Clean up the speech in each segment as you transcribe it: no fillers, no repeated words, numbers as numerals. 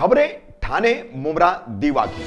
खबरें ठाणे मुमरा दीवा की।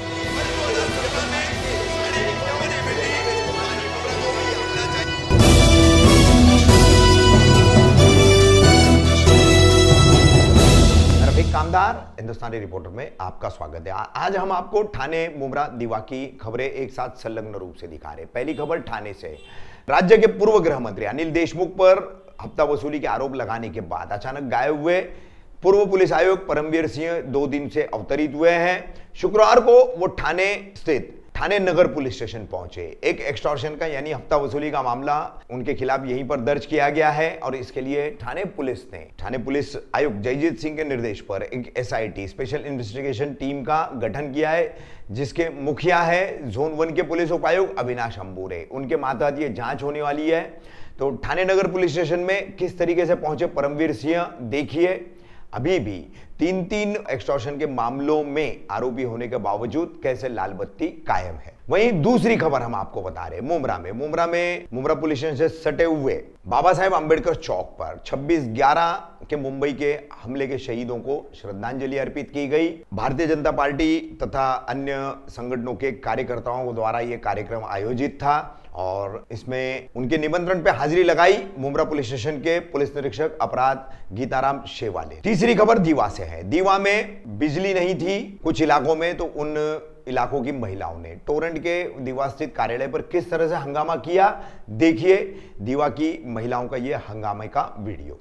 रफीक कामदार हिंदुस्तानी रिपोर्टर में आपका स्वागत है। आज हम आपको ठाणे मुमरा दीवा की खबरें एक साथ संलग्न रूप से दिखा रहे हैं। पहली खबर ठाणे से। राज्य के पूर्व गृह मंत्री अनिल देशमुख पर हफ्ता वसूली के आरोप लगाने के बाद अचानक गायब हुए पूर्व पुलिस आयुक्त परमवीर सिंह 2 दिन से अवतरित हुए हैं। शुक्रवार को वो ठाणे स्थित ठाणे नगर पुलिस स्टेशन पहुंचे। एक एक्सटॉर्शन का यानी हफ्ता वसूली का मामला उनके खिलाफ यहीं पर दर्ज किया गया है और इसके लिए ठाणे पुलिस आयुक्त जयजीत सिंह के निर्देश पर एक SIT स्पेशल इन्वेस्टिगेशन टीम का गठन किया है, जिसके मुखिया है जोन 1 के पुलिस उपायुक्त अविनाश अंबुरे। उनके मातहत ये जांच होने वाली है। तो ठाणे नगर पुलिस स्टेशन में किस तरीके से पहुंचे परमवीर सिंह, देखिए। अभी भी 3 एक्सटॉर्शन के मामलों में आरोपी होने के बावजूद कैसे लाल बत्ती कायम है। वहीं दूसरी खबर हम आपको बता रहे हैं मुमरा पुलिस स्टेशन से सटे हुए बाबा साहेब अंबेडकर चौक पर 26/11 के मुंबई के हमले के शहीदों को श्रद्धांजलि अर्पित की गई। भारतीय जनता पार्टी तथा अन्य संगठनों के कार्यकर्ताओं द्वारा यह कार्यक्रम आयोजित था और इसमें उनके निमंत्रण पे हाजिरी लगाई मुमरा पुलिस स्टेशन के पुलिस निरीक्षक अपराध गीताराम शेवाले। तीसरी खबर दीवा से है। दीवा में बिजली नहीं थी कुछ इलाकों में, तो उन इलाकों की महिलाओं ने टोरेंट के दीवा स्थित कार्यालय पर किस तरह से हंगामा किया, देखिए दीवा की महिलाओं का यह हंगामे का वीडियो।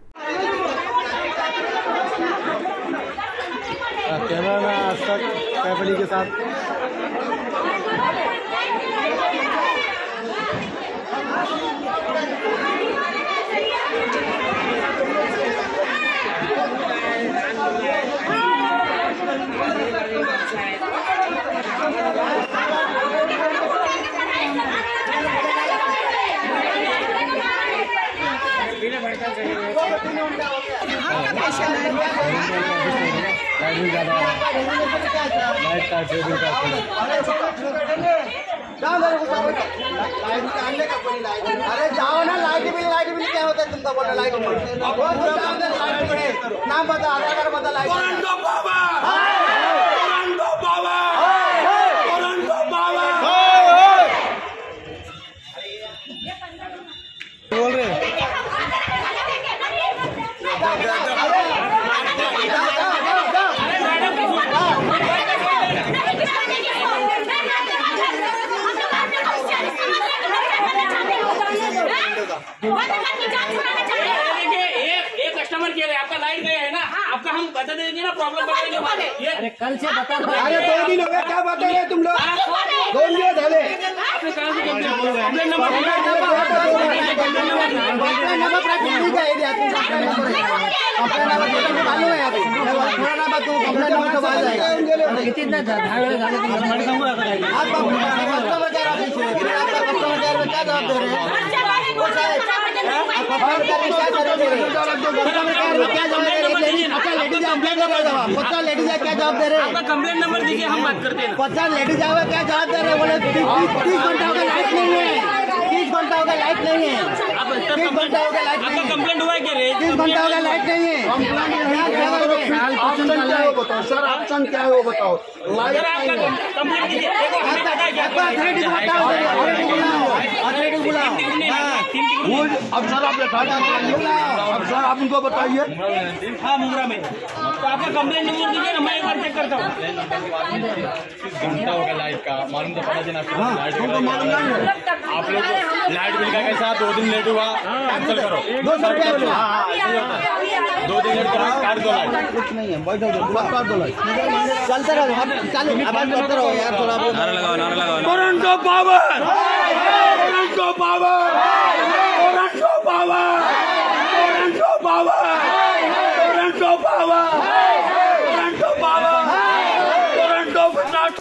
कैमरा आज तक कैफली के साथ अरे जाओ ना, लाइट बिल क्या होता है तुमको बोलो? लाइट नाम बता, आधार कार्ड बता। लाइट बोल रहे एक कस्टमर के लिए आपका लाइट गया है ना, आपका हम बता देंगे ना, प्रॉब्लम बताएंगे। अरे कल से बता, अरे 2 दिन हो गए, क्या बात है तुम लोग? 2 दिन धले क्या जवाब दे रहे हैं? आपका कंप्लेंट नंबर दीजिए, हम बात करते हैं। 50 लेडीज आवे, क्या जवाब दे रहे हैं? बोले 30 घंटा हो गया लाइट नहीं है, 30 घंटा हो गया लाइट नहीं है, 30 घंटा हो गया लाइट नहीं है। कंप्लेंट हुआ है क्या रे? 30 घंटा हो गया लाइट नहीं है। ऑप्शन क्या है वो बताओ सर, ऑप्शन क्या है वो बताओ। लाइट नहीं है, कंप्लेंट कीजिए। अब सर आप अब सर आप उनको बताइए। हाँ मुमरा में, तो आपका कंप्लेंट नंबर दीजिए ना, मैं एक बार चेक करता हूँ। 30 घंटा हो गया लाइट का, मालूम तो पड़ा देना। मालूम नहीं है आप लोग लाइट बिल का कैसा 2 दिन लेट हुआ, कैंसिल करो। 200 रुपया 2 दिन लेट करो, काट दो लाइट। कुछ नहीं है, बैठो काट दो लाइट। चलते रहो, चालू आवाज करते रहो यार थोड़ा। नारा लगाओ। Current of power, current of power, current of power, current of power, current of power, current of power, current of not.